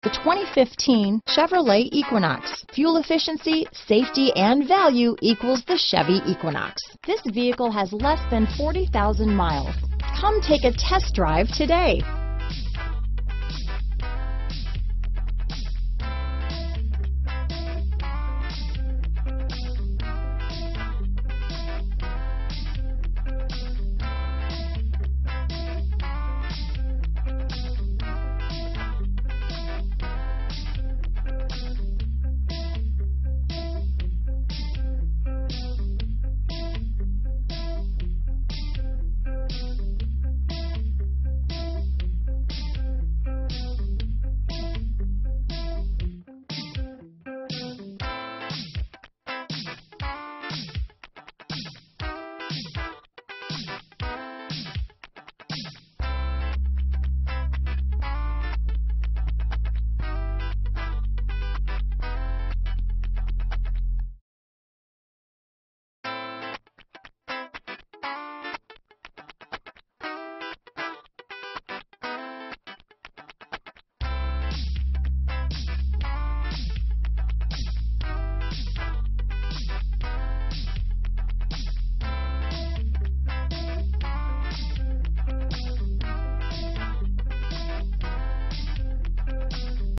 The 2015 Chevrolet Equinox. Fuel efficiency, safety, and value equals the Chevy Equinox. This vehicle has less than 40,000 miles. Come take a test drive today.